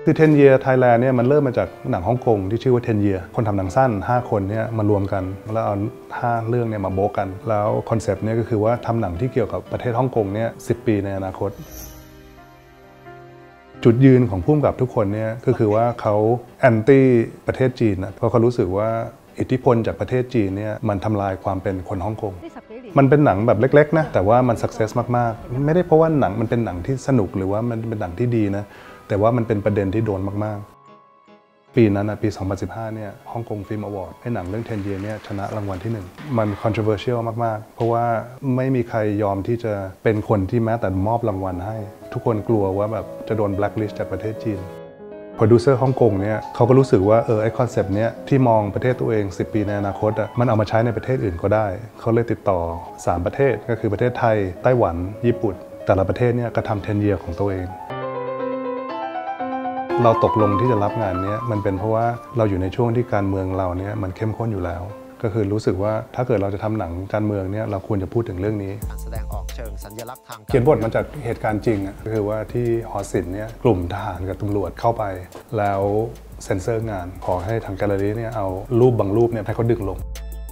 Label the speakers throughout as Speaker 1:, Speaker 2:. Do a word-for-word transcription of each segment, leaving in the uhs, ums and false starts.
Speaker 1: คือเทน year Thailand เนี่ยมันเริ่มมาจากหนังฮ่องกงที่ชื่อว่าเทน year คนทำหนังสั้นห้าคนเนี่ยมารวมกันแล้วเอาห้าเรื่องเนี่ยมาโบกกันแล้วคอนเซปต์เนี่ยก็คือว่าทำหนังที่เกี่ยวกับประเทศฮ่องกงเนี่ยสิบปีในอนาคตจุดยืนของผู้กำกับทุกคนเนี่ยก็คือว่าเขาแอนตี้ประเทศจีนนะเพราะเขารู้สึกว่าอิทธิพลจากประเทศจีนเนี่ยมันทำลายความเป็นคนฮ่องกงมันเป็นหนังแบบเล็กๆนะแต่ว่ามันสักเซสมากๆไม่ได้เพราะว่าหนังมันเป็นหนังที่สนุกหรือว่ามันเป็นหนังที่ดีนะแต่ว่ามันเป็นประเด็นที่โดนมากๆปีนั้นนะปีสองพันสิบห้าเนี่ยฮ่องกงฟิล์มอวอร์ดให้หนังเรื่องเทน year เนี่ยชนะรางวัลที่หนึ่งมัน controversial มากๆเพราะว่าไม่มีใครยอมที่จะเป็นคนที่แม้แต่มอบรางวัลให้ทุกคนกลัวว่าแบบจะโดน blacklist จากประเทศจีนโปรดิวเซอร์ฮ่องกงเนี่ยเขาก็รู้สึกว่าเออไอคอนเซปต์เนี้ยที่มองประเทศตัวเองสิบปีในอนาคตอ่ะมันเอามาใช้ในประเทศอื่นก็ได้เขาเลยติดต่อสามประเทศก็คือประเทศไทยไต้หวันญี่ปุ่นแต่ละประเทศเนี่ยก็ทำเทน year ของตัวเองเราตกลงที่จะรับงานนี้มันเป็นเพราะว่าเราอยู่ในช่วงที่การเมืองเราเนี่ยมันเข้มข้นอยู่แล้วก็คือรู้สึกว่าถ้าเกิดเราจะทำหนังการเมืองเนี่ยเราควรจะพูดถึงเรื่องนี้การแสดงออกเชิงสัญลักษณ์ทางเขียนบทมาจากเหตุการณ์จริงก็คือว่าที่หอศิลป์เนี่ยกลุ่มทหารกับตำรวจเข้าไปแล้วเซ็นเซอร์งานขอให้ทางแกลเลอรี่เนี่ยเอารูปบางรูปเนี่ยให้เขาดึงลง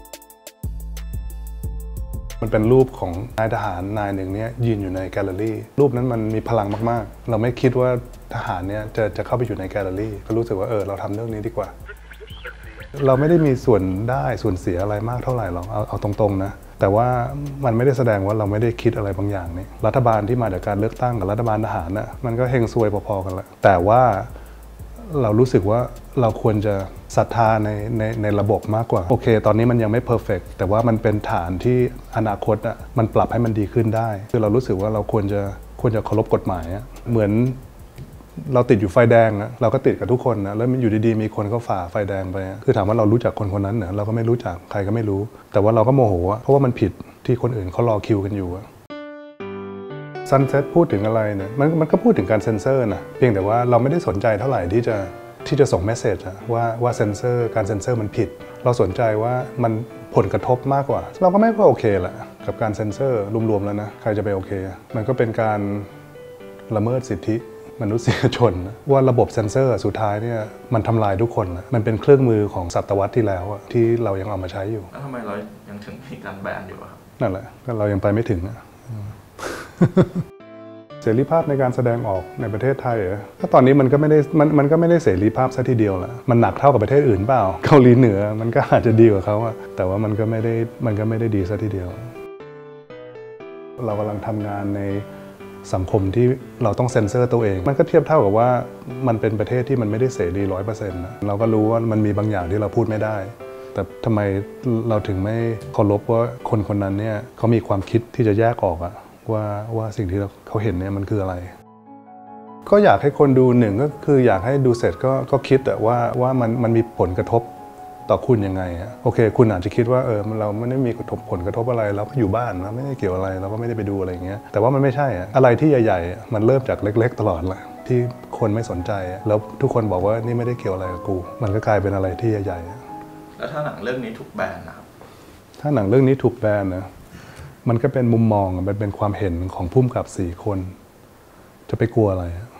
Speaker 1: มันเป็นรูปของนายทหารนายหนึ่งเนี่ยยืนอยู่ในแกลเลอรี่รูปนั้นมันมีพลังมากๆเราไม่คิดว่าทหารเนี่ยจะจะเข้าไปอยู่ในแกลเลอรี่ก็รู้สึกว่าเออเราทำเรื่องนี้ดีกว่าเราไม่ได้มีส่วนได้ส่วนเสียอะไรมากเท่าไหร่หรอกเอาเอาตรงๆนะแต่ว่ามันไม่ได้แสดงว่าเราไม่ได้คิดอะไรบางอย่างนี่รัฐบาลที่มาจากการเลือกตั้งกับรัฐบาลทหารน่ะมันก็เฮงซวยพอๆกันแหละแต่ว่าเรารู้สึกว่าเราควรจะศรัทธาในในในระบบมากกว่าโอเคตอนนี้มันยังไม่เพอร์เฟกต์แต่ว่ามันเป็นฐานที่อนาคตอ่ะมันปรับให้มันดีขึ้นได้คือเรารู้สึกว่าเราควรจะควรจะเคารพกฎหมายเหมือนเราติดอยู่ไฟแดงนะเราก็ติดกับทุกคนนะแล้วอยู่ดีๆมีคนเขาฝ่าไฟแดงไปคือถามว่าเรารู้จักคนคนนั้นเนี่ยเราก็ไม่รู้จักใครก็ไม่รู้แต่ว่าเราก็โมโหเพราะว่ามันผิดที่คนอื่นเขารอคิวกันอยู่ซันเซ็ตพูดถึงอะไรเนี่ยมันมันก็พูดถึงการเซ็นเซอร์นะเพียงแต่ว่าเราไม่ได้สนใจเท่าไหร่ที่จะที่จะส่งเมสเซจว่าว่าเซ็นเซอร์การเซ็นเซอร์มันผิดเราสนใจว่ามันผลกระทบมากกว่าเราก็ไม่ค่อยโอเคแหละกับการเซ็นเซอร์รวมๆแล้วนะใครจะไปโอเคมันก็เป็นการละเมิดสิทธิมนุษยชนว่าระบบเซ็นเซอร์สุดท้ายเนี่ยมันทำลายทุกคนมันเป็นเครื่องมือของศตวรรษที่แล้วที่เรายังเอามาใช้อยู่
Speaker 2: แล้วทำไมเรายังถึงมีการแบนอยู่ครับ
Speaker 1: นั่นแหละก็เรายังไปไม่ถึงเสรีภาพในการแสดงออกในประเทศไทยเหรอก็ตอนนี้มันก็ไม่ได้มันมันก็ไม่ได้เสรีภาพซะทีเดียวแหละมันหนักเท่ากับประเทศอื่นเปล่าเกาหลีเหนือมันก็อาจจะดีกว่าเขาแต่ว่ามันก็ไม่ได้มันก็ไม่ได้ดีซะทีเดียวเรากำลังทำงานในสังคมที่เราต้องเซ็นเซอร์ตัวเองมันก็เทียบเท่ากับว่ามันเป็นประเทศที่มันไม่ได้เสรีร้อยเปอร์เซ็นต์เราก็รู้ว่ามันมีบางอย่างที่เราพูดไม่ได้แต่ทำไมเราถึงไม่เคารพว่าคนคนนั้นเนี่ยเขามีความคิดที่จะแยกออกอะว่าว่าสิ่งที่เขาเห็นเนี่ยมันคืออะไรก็อยากให้คนดูหนึ่งก็คืออยากให้ดูเสร็จก็ก็คิดแต่ว่าว่ามันมันมีผลกระทบต่อคุณยังไงโอเคคุณอาจจะคิดว่าเออเราไม่ได้มีผลกระทบอะไรเราก็อยู่บ้านนะไม่ได้เกี่ยวอะไรเราก็ไม่ได้ไปดูอะไรอย่างเงี้ยแต่ว่ามันไม่ใช่อะไรที่ใหญ่ๆมันเริ่มจากเล็กๆตลอดแหละที่คนไม่สนใจแล้วทุกคนบอกว่านี่ไม่ได้เกี่ยวอะไรกับกูมันก็กลายเป็นอะไรที่ใหญ่
Speaker 2: ๆแล้วถ้าหนังเรื่องนี้ถูกแบนนะครับ
Speaker 1: ถ้าหนังเรื่องนี้ถูกแบนนะมันก็เป็นมุมมองมันเป็นความเห็นของผู้กำกับสี่คนจะไปกลัวอะไร